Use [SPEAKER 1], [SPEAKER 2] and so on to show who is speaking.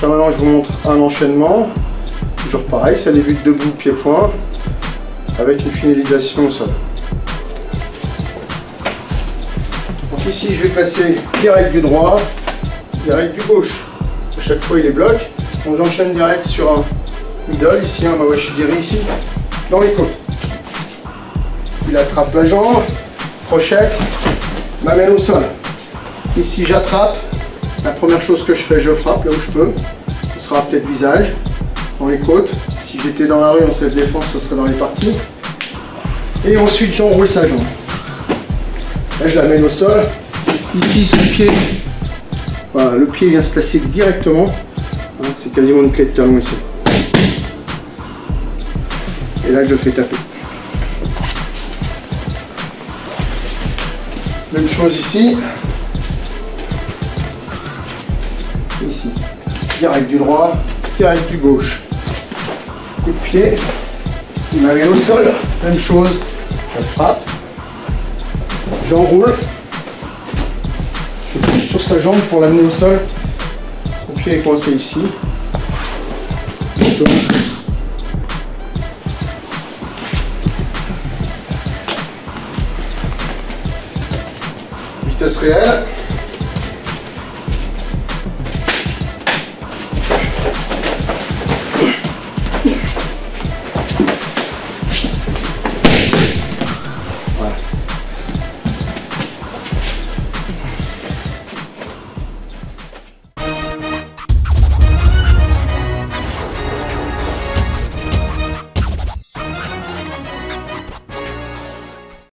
[SPEAKER 1] là maintenant je vous montre un enchaînement. Toujours pareil, ça débute debout, pied-point, avec une finalisation au sol. Donc ici je vais passer direct du droit, direct du gauche. À chaque fois il les bloque. Donc j'enchaîne direct sur un middle, ici un mawashigiri ici, dans les côtes. Il attrape la jambe, crochette, m'amène au sol. Ici j'attrape, la première chose que je fais, je frappe là où je peux. Ce sera peut-être visage, dans les côtes. Si j'étais dans la rue en self-défense, ce serait dans les parties. Et ensuite j'enroule sa jambe. Là je l'amène au sol. Ici son pied, voilà, le pied vient se placer directement. Hein, c'est quasiment une clé de talon ici. Et là je le fais taper. Même chose ici. Ici. Direct du droit, direct du gauche. Coup de pied. Il m'amène au sol. Même chose. Je frappe. J'enroule. Je pousse sur sa jambe pour l'amener au sol. Son pied est coincé ici. Vitesse réelle.